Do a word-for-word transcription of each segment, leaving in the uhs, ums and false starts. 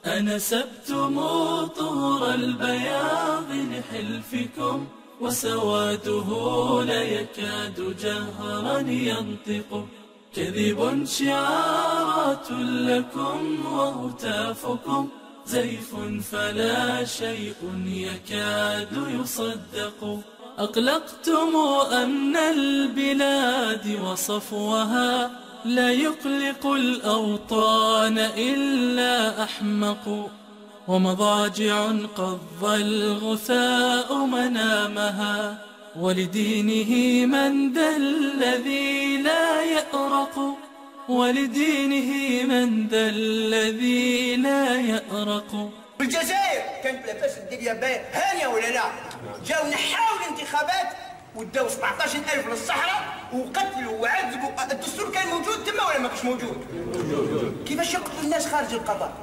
أنسبتم طهر البياض لحلفكم وسواده لا يكاد جهرا ينطق. كذب شعارات لكم وهتافكم زيف فلا شيء يكاد يصدق. أقلقتم أمن البلاد وصفوها لا يقلق الأوطان إلا أحمق. ومضاجع قض الغثاء منامها ولدينه من ذا الذي لا يأرق. ولدينه من ذا الذي لا يأرق. الجزائر كانت لاباس الدنيا باهية هانية ولا لا؟ جاو نحاو الانتخابات وداو سبعطاش ألف للصحراء وقتلوا وعذبوا. الدستور كان موجود تما ولا ما كانش موجود؟ كيفاش يقتلوا الناس خارج القضاء؟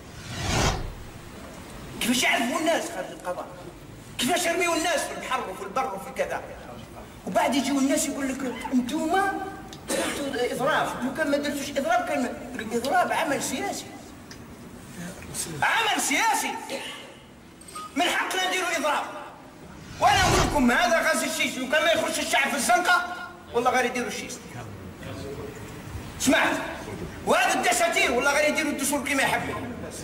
كيفاش يعذبوا الناس خارج القضاء؟ كيفاش يرميوا الناس في البحر وفي البر وفي كذا؟ وبعد يجيو الناس يقول لك انتوما درتوا اضراب، لو كان ما درتوش اضراب كان الاضراب عمل سياسي. عمل سياسي من حقنا نديروا اضراب. وانا نقول لكم هذا غاز الشيش لو كان ما يخرج الشعب في الزنقه والله غير يديروا الشيش. سمعت؟ وهذا الدساتير والله غير يديروا الدستور كما يحبوا.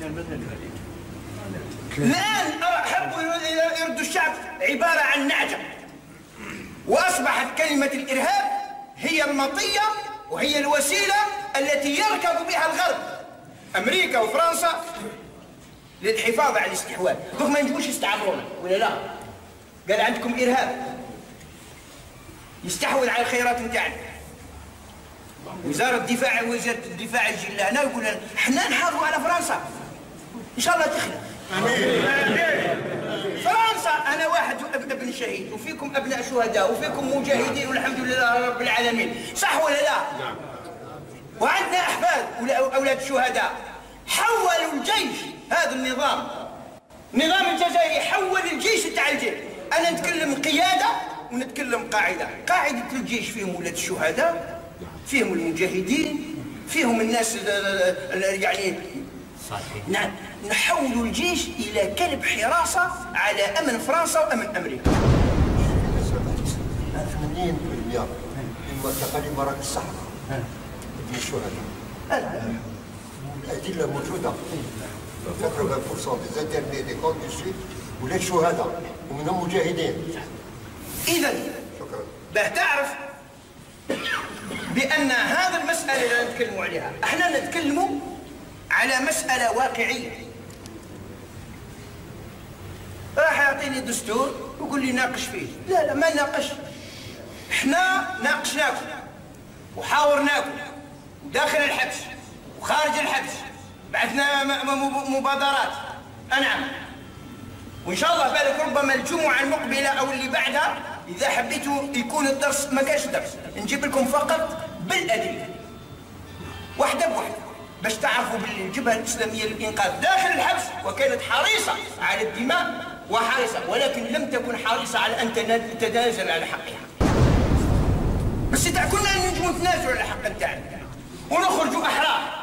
الان حبوا يردوا الشعب عباره عن نعجه، واصبحت كلمه الارهاب هي المطيه وهي الوسيله التي يركب بها الغرب امريكا وفرنسا للحفاظ على الاستحواذ. دوك ما ينجموش يستعمرونا ولا لا؟ قال عندكم ارهاب يستحوذ على الخيرات نتاعنا. وزاره الدفاع وزاره الدفاع يجي لهنا ويقول لنا احنا نحافظوا على فرنسا ان شاء الله تخلع. فرنسا انا واحد ابن شهيد وفيكم ابناء شهداء وفيكم مجاهدين والحمد لله رب العالمين، صح ولا لا؟ وعندنا احفاد اولاد شهداء. حولوا الجيش هذا النظام، النظام الجزائري حول الجيش تاع الجيش. انا نتكلم قياده ونتكلم قاعده. قاعده الجيش فيهم ولاد الشهداء، فيهم المجاهدين، فيهم الناس يعني صحيح. نعم، نحولوا الجيش الى كلب حراسه على امن فرنسا وامن امريكا. ثمانين بالمئة من تقاليد مراكز الصحراء من الشهداء. الادله موجوده. ثمانين بالمئة دي زانترني دي كونت دو سويت ولاد شهداء ومنهم مجاهدين. اذا شكرا. باه تعرف بان هذا المساله اللي نتكلموا عليها احنا نتكلموا على مساله واقعيه. راح يعطيني دستور ويقول لي ناقش فيه. لا لا ما ناقش. احنا ناقشناكم وحاورناكم داخل الحبس وخارج الحبس، بعثنا مبادرات. نعم، وان شاء الله بالك ربما الجمعه المقبله او اللي بعدها اذا حبيتوا يكون الدرس ما كانش درس، نجيب لكم فقط بالادله واحده بواحده باش تعرفوا باللي الجبهه الاسلاميه للانقاذ داخل الحبس وكانت حريصه على الدماء وحريصه، ولكن لم تكن حريصه على ان تتنازل على حقها. بس تاع كنا نجموا نتنازلوا على الحق نتاعنا ونخرجوا احرار.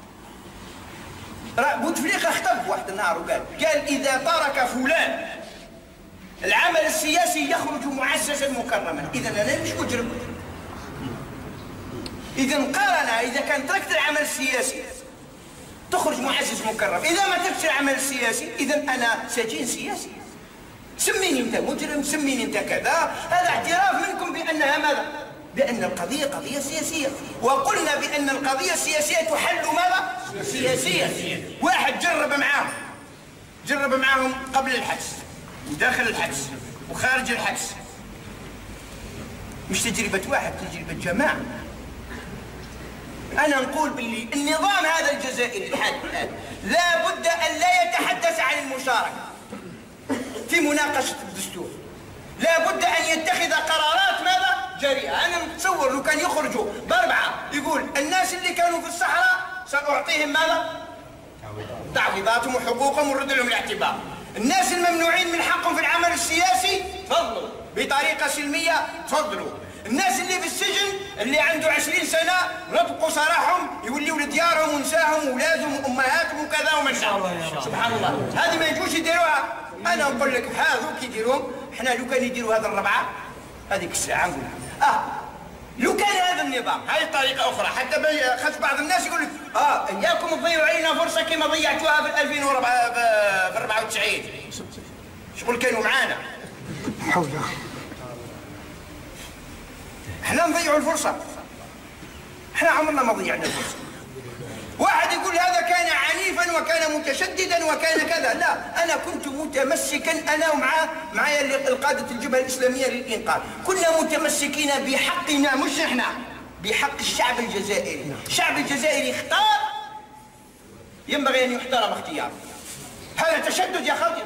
بوتفليقه خطب واحد النهار وقال قال اذا ترك فلان العمل السياسي يخرج معززا مكرما. اذا انا مش مجرم. اذا قارن اذا كان تركت العمل السياسي تخرج معزز مكرم، اذا ما تركتش العمل السياسي اذا انا سجين سياسي. سميني انت مجرم، سميني انت كذا. هذا اعتراف منكم بانها ماذا؟ بأن القضية قضية سياسية، وقلنا بأن القضية السياسية تحل ماذا؟ سياسيا. واحد جرب معاهم جرب معاهم قبل الحبس وداخل الحبس وخارج الحبس. مش تجربة واحد، تجربة جماعة. أنا نقول باللي النظام هذا الجزائري الحالي الآن لا بد أن لا يتحدث عن المشاركة في مناقشة الدستور. لا بد أن يتخذ قرارات ماذا؟ جريئة. أنا متصور لو كان يخرجوا بأربعة يقول الناس اللي كانوا في الصحراء سأعطيهم ماذا؟ تعويضاتهم وحقوقهم ونرد لهم الاعتبار. الناس الممنوعين من حقهم في العمل السياسي تفضلوا بطريقة سلمية، تفضلوا. الناس اللي في السجن اللي عنده عشرين سنة نطبقوا سراحهم يوليوا لديارهم ونساهم وولادهم وأمهاتهم وكذا ومن سبحان الله. هذه ما يجوش يديروها. أنا نقول لك هذو كي يديروهم، احنا لو كان يديروا هذا الربعة هذيك الساعة نقول اه لو كان هذا النظام هذه طريقة أخرى. حتى خاص بعض الناس يقول لك اه إياكم تضيعوا علينا فرصة كما ضيعتوها في ألفين وأربعة وتسعين. شغل كانوا معانا. حول. احنا نضيعوا الفرصة. احنا عمرنا ما ضيعنا الفرصة. واحد يقول هذا كان عنيفا وكان متشددا وكان كذا، لا انا كنت متمسكا انا ومعاه معايا القادة الجبهة الإسلامية للإنقاذ، كنا متمسكين بحقنا مش احنا، بحق الشعب الجزائري. الشعب الجزائري اختار، ينبغي ان يحترم اختياره. هذا تشدد يا خالد.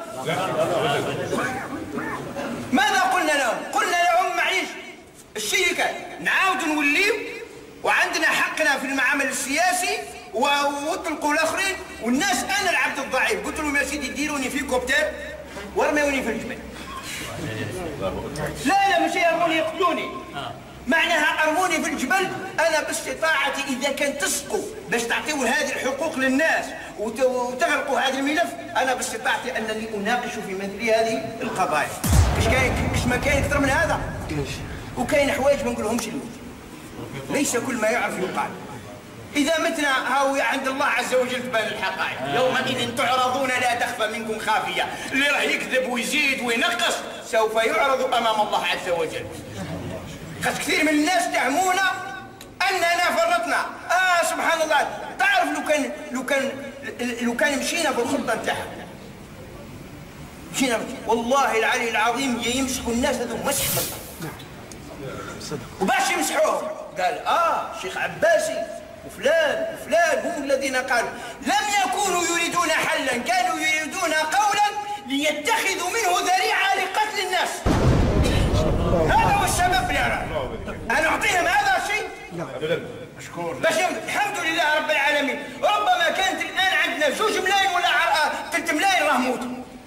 ماذا قلنا لهم؟ قلنا لهم معليش الشركة نعاود نوليو وعندنا حقنا في المعامل السياسي واطلقوا الاخرين، والناس انا العبد الضعيف قلت لهم يا سيدي ديروني في كوبتر ورميوني في الجبل. لا لا مش يرموني يقتلوني، معناها ارموني في الجبل انا باستطاعتي اذا كان تسقوا باش تعطيوا هذه الحقوق للناس وتغرقوا هذا الملف، انا باستطاعتي انني اناقش في مثل هذه القضايا. كاش كاين كاش ما كاين اكثر من هذا، وكاين حوايج ما نقولهمش اليوم. ليس كل ما يعرف يقال. إذا متنا هاو عند الله عز وجل تبان الحقائق. يومئذ تعرضون لا تخفى منكم خافية. اللي راح يكذب ويزيد وينقص سوف يعرض أمام الله عز وجل. خاص كثير من الناس تهمونا أننا فرطنا. آه سبحان الله. تعرف لو كان لو كان لو كان مشينا بالخطة نتاعها. مشينا والله العلي العظيم يمسحوا الناس هذو مسح بالله. وباش يمسحوهم قال اه شيخ عباسي وفلان وفلان هم الذين قالوا لم يكونوا يريدون حلا، كانوا يريدون قولا ليتخذوا منه ذريعه لقتل الناس. هذا هو السبب. يا انا اعطيهم هذا الشيء مشكور باش الحمد لله رب العالمين. ربما كانت الان عندنا زوج ملايين ولا ثلاث ملايين راه موت.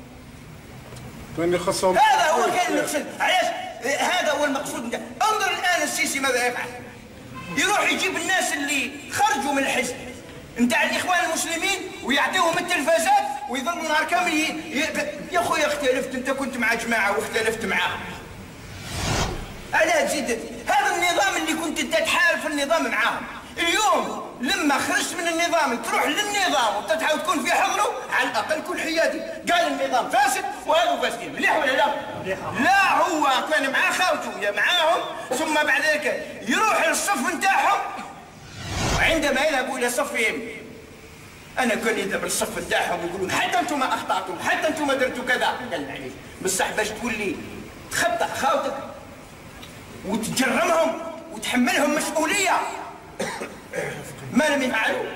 هذا هو كان المقصود. علاش هذا هو المقصود. انظر الان السيسي ماذا يفعل؟ يروح يجيب الناس اللي خرجوا من الحزب نتاع الاخوان المسلمين ويعطيهم التلفازات ويظلوا نهار كامل ي... ي... يا خويا اختلفت، انت كنت مع جماعه واختلفت معاهم. علاه تزيد هذا النظام اللي كنت انت تحارب في النظام معاهم، اليوم لما خرجت من النظام تروح للنظام وتتعاود تكون في حضنه، على الاقل كن حيادي. قال النظام فاسد وهذا فاسدين، مليح ولا لا؟ لا هو كان مع خاوته معاهم ثم بعد ذلك يروح للصف نتاعهم، وعندما يذهبوا الى صفهم انا كان يذهب للصف نتاعهم يقولون حتى انتم اخطاتم، حتى انتم درتوا كذا. قال معليش بصح باش تقول لي تخطا خاوتك وتجرمهم وتحملهم مسؤوليه ما لم يفعلوا.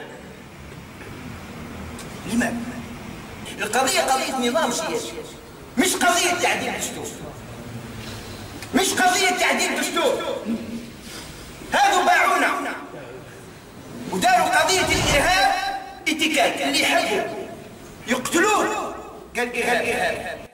لماذا؟ القضية قضية نظام سياسي، مش قضية تعديل دستور، مش قضية تعديل دستور. هذو باعونا وداروا قضية الإرهاب اتكال، اللي يحبوا يقتلوه قال إرهاب إرهاب،